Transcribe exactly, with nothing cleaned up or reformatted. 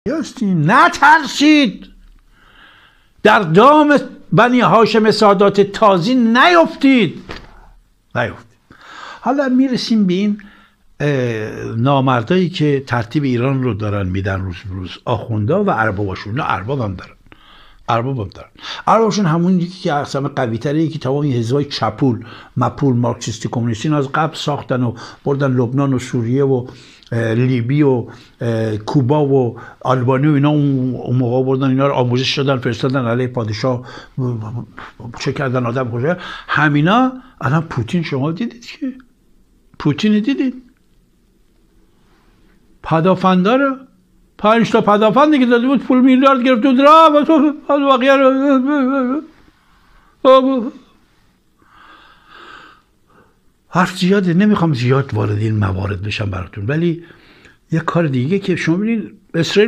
هستین، نترسید، در دام بنی هاشم سادات تازی نیفتید نیفتید حالا میرسیم به این نامردایی که ترتیب ایران رو دارن میدن روز روز، آخوندا و ارباباشون. نه ارباب هم دارن ارباب هم دارن اربابشون همون یکی که اصلا قوی تره، یکی تمام این حزبای چپول مپول مارکسیستی کمونیستی از قبل ساختن و بردن لبنان و سوریه و لیبی و کوبا و آلبانی و اینا اون موقع بردن اینا رو آموزش دادن فرستادن علیه پادشاه، چه کردن آدم کشتن همینا. الان پوتین شما دیدید که پوتین دیدید پدافنداره پنج تا پدافند دیگه داده بود، پول میلیارد گرفت بود را و بقیه رو حرف زیاده، نمیخوام زیاد وارد این موارد بشم براتون، ولی یه کار دیگه که شما ببینید اسرائیل